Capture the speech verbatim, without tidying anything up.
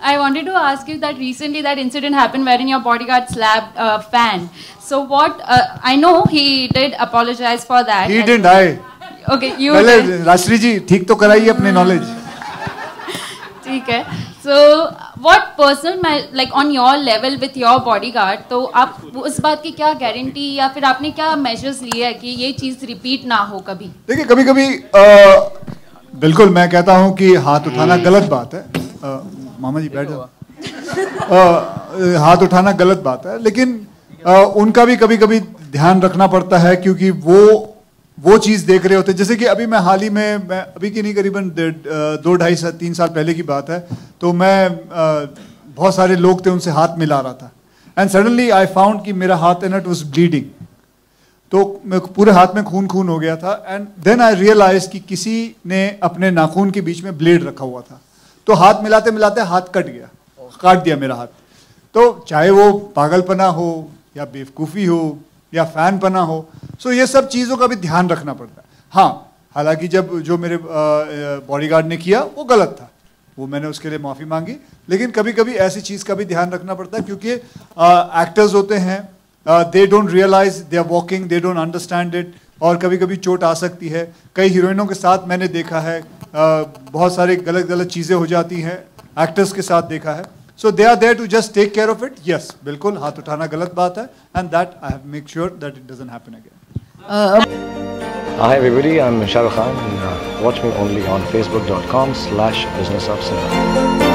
I wanted to ask you that recently that incident happened wherein your bodyguard slapped a uh, fan. So what? Uh, I know he did apologize for that. He didn't. I. Okay, you. पहले राष्ट्री जी ठीक तो कराइए अपने knowledge. ठीक है. So what personal like on your level with your bodyguard? तो आप उस बात की क्या गारंटी या फिर आपने क्या measures लिए हैं कि ये चीज़ repeat ना हो कभी? देखिए कभी कभी बिल्कुल मैं कहता हूँ कि हाथ उठाना गलत बात है. आ, मामा जी बैठ जाओ. हाथ उठाना गलत बात है, लेकिन आ, उनका भी कभी कभी ध्यान रखना पड़ता है क्योंकि वो वो चीज़ देख रहे होते हैं. जैसे कि अभी मैं हाल ही में, मैं अभी की नहीं करीबन दो ढाई साल तीन साल पहले की बात है, तो मैं आ, बहुत सारे लोग थे उनसे हाथ मिला रहा था. एंड सडनली आई फाउंड कि मेरा हाथ है ना इट वाज ब्लीडिंग. तो पूरे हाथ में खून खून हो गया था. एंड देन आई रियलाइज कि किसी ने अपने नाखून के बीच में ब्लेड रखा हुआ था. तो हाथ मिलाते मिलाते हाथ कट गया, काट दिया मेरा हाथ. तो चाहे वो पागलपना हो या बेवकूफ़ी हो या फैनपना हो, सो ये सब चीज़ों का भी ध्यान रखना पड़ता है. हाँ, हालांकि जब जो मेरे बॉडीगार्ड ने किया वो गलत था, वो मैंने उसके लिए माफ़ी मांगी. लेकिन कभी कभी ऐसी चीज़ का भी ध्यान रखना पड़ता है क्योंकि एक्टर्स होते हैं, they don't realise they are walking, they don't understand it, और कभी कभी चोट आ सकती है. कई हीरोइनों के साथ मैंने देखा है, uh, बहुत सारी गलत गलत चीज़ें हो जाती हैं, एक्टर्स के साथ देखा है. So they are there to just take care of it. Yes, बिल्कुल हाथ उठाना गलत बात है, and that I have make sure that it doesn't happen again. Hi everybody, I'm Shah Rukh Khan, and uh, watch me only on facebook dot com slash business of cinema.